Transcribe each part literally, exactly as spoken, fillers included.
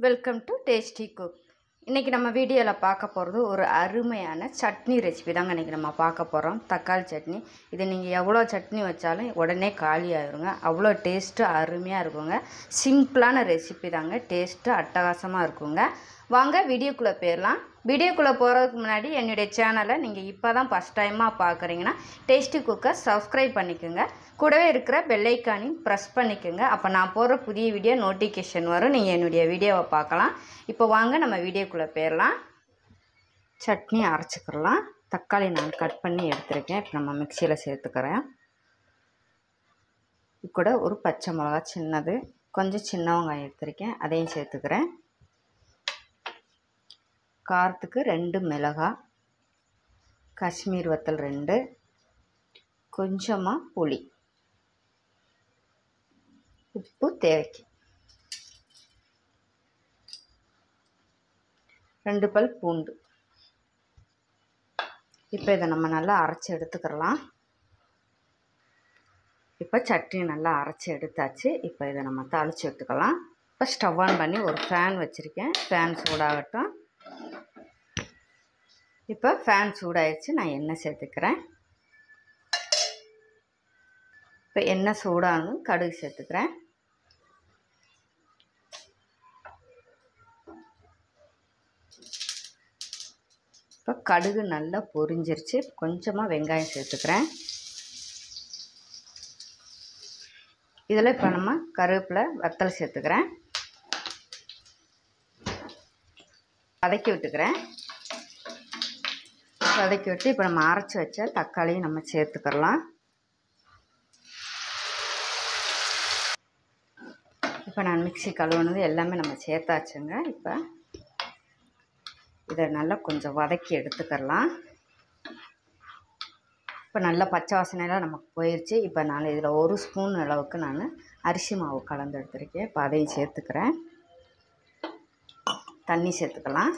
Welcome to tasty cook. இன்றைக்கி நம்ம வீடியோவில் பார்க்க போகிறது ஒரு அருமையான சட்னி ரெசிபி தாங்க. இன்றைக்கி நம்ம பார்க்க போகிறோம் தக்காளி சட்னி. இது நீங்கள் எவ்வளோ சட்னி வச்சாலும் உடனே காலி ஆகிருங்க, அவ்வளோ டேஸ்ட்டு அருமையாக இருக்குங்க. சிம்பிளான ரெசிபி தாங்க, டேஸ்ட்டு அட்டகாசமாக இருக்குங்க. வாங்க வீடியோக்குள்ளே போயிடலாம். வீடியோக்குள்ளே போகிறதுக்கு முன்னாடி என்னுடைய சேனலை நீங்கள் இப்போ தான் ஃபஸ்ட் டைமாக பார்க்குறீங்கன்னா டேஸ்டி குக்கை சப்ஸ்கிரைப் பண்ணிக்கோங்க. கூடவே இருக்கிற பெல்லைக்கானையும் ப்ரெஸ் பண்ணிக்கோங்க. அப்போ நான் போடுற புதிய வீடியோ நோட்டிஃபிகேஷன் வரும், நீங்கள் என்னுடைய வீடியோவை பார்க்கலாம். இப்போ வாங்க நம்ம வீடியோக்குள்ளே போயிடலாம். சட்னி அரைச்சிக்கிறலாம். தக்காளி நான் கட் பண்ணி எடுத்துருக்கேன். இப்போ நம்ம மிக்சியில் சேர்த்துக்கிறேன். கூட ஒரு பச்சை மிளகா சின்னது, கொஞ்சம் சின்ன வெங்காயம் எடுத்துருக்கேன், அதையும் சேர்த்துக்கிறேன். காரத்துக்கு ரெண்டு மிளகாய், காஷ்மீர் வத்தல் ரெண்டு, கொஞ்சமாக புளி, உப்பு தேவைக்கு, ரெண்டு பல் பூண்டு. இப்போ இதை நம்ம நல்லா அரைச்சி எடுத்துக்கிறலாம். இப்போ சட்னி நல்லா அரைச்சி எடுத்தாச்சு. இப்போ இதை நம்ம தாளித்து எடுத்துக்கலாம். இப்போ ஸ்டவ் ஆன் பண்ணி ஒரு ஃபேன் வச்சுருக்கேன். ஃபேன் சூடாகட்டும். இப்போ ஃபேன் சூடாகிடுச்சு. நான் எண்ணெய் சேர்த்துக்கிறேன். இப்போ எண்ணெய் சூடாகும், கடுகு சேர்த்துக்கிறேன். இப்போ கடுகு நல்லா பொரிஞ்சிருச்சு. கொஞ்சமாக வெங்காயம் சேர்த்துக்கிறேன். இதில் இப்போ நம்ம கருவேப்பிலை வத்தல் சேர்த்துக்கிறேன். வதக்கி விட்டுக்கிறேன். வதக்கி விட்டு இப்போ நம்ம அரைச்சி வச்ச தக்காளியும் நம்ம சேர்த்துக்கிறலாம். இப்போ நான் மிக்ஸி கழுவுனது எல்லாமே நம்ம சேர்த்தாச்சுங்க. இப்போ இதை நல்லா கொஞ்சம் வதக்கி எடுத்துக்கிறலாம். இப்போ நல்லா பச்சை வாசனையெல்லாம் நமக்கு போயிடுச்சு. இப்போ நான் இதில் ஒரு ஸ்பூன் அளவுக்கு நான் அரிசி மாவு கலந்து எடுத்துருக்கேன். இப்போ அதையும் சேர்த்துக்கிறேன். தண்ணி சேர்த்துக்கலாம்.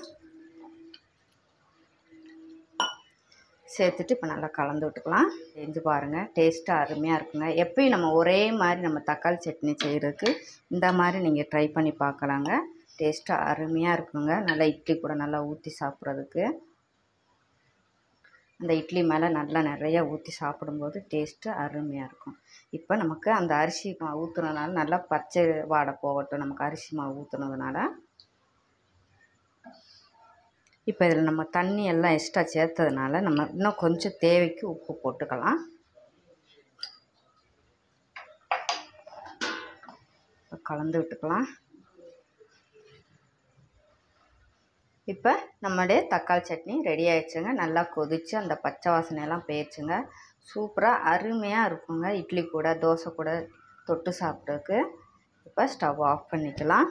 சேர்த்துட்டு இப்போ நல்லா கலந்து விட்டுக்கலாம். செஞ்சு பாருங்கள், டேஸ்ட்டாக அருமையாக இருக்குங்க. எப்பயும் நம்ம ஒரே மாதிரி நம்ம தக்காளி சட்னி செய்கிறதுக்கு இந்த மாதிரி நீங்கள் ட்ரை பண்ணி பார்க்கலாங்க. டேஸ்ட்டாக அருமையாக இருக்குங்க. நல்லா இட்லி கூட நல்லா ஊற்றி சாப்பிட்றதுக்கு, அந்த இட்லி மேலே நல்லா நிறையா ஊற்றி சாப்பிடும்போது டேஸ்ட்டு அருமையாக இருக்கும். இப்போ நமக்கு அந்த அரிசி மாவு ஊற்றுனதுனால நல்லா பச்சை வாடை போகட்டும். நமக்கு அரிசி மாவு ஊற்றுனதுனால இப்போ இதில் நம்ம தண்ணி எல்லாம் எக்ஸ்ட்ரா சேர்த்ததுனால நம்ம இன்னும் கொஞ்சம் தேவைக்கு உப்பு போட்டுக்கலாம். கலந்து விட்டுக்கலாம். இப்போ நம்மளுடைய தக்காளி சட்னி ரெடி ஆகிடுச்சுங்க. நல்லா கொதித்து அந்த பச்சை வாசனையெல்லாம் போயிடுச்சுங்க. சூப்பராக அருமையாக இருக்குங்க. இட்லி கூட தோசை கூட தொட்டு சாப்பிட்றதுக்கு. இப்போ ஸ்டவ் ஆஃப் பண்ணிக்கலாம்.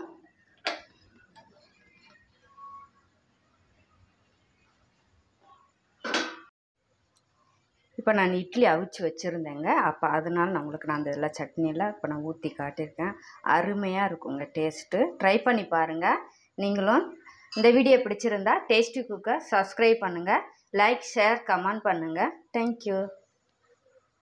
இப்போ நான் இட்லி அவிச்சு வச்சுருந்தேங்க. அப்போ அதனால நான் உங்களுக்கு நான் அந்த இதெல்லாம் சட்னியெல்லாம் இப்போ நான் ஊற்றி காட்டியிருக்கேன். அருமையாக இருக்குங்க டேஸ்ட்டு. ட்ரை பண்ணி பாருங்கள் நீங்களும். இந்த வீடியோ பிடிச்சிருந்தா டேஸ்டி குக்கை சப்ஸ்கிரைப் பண்ணுங்கள். லைக், ஷேர், கமெண்ட் பண்ணுங்கள். தேங்க்யூ.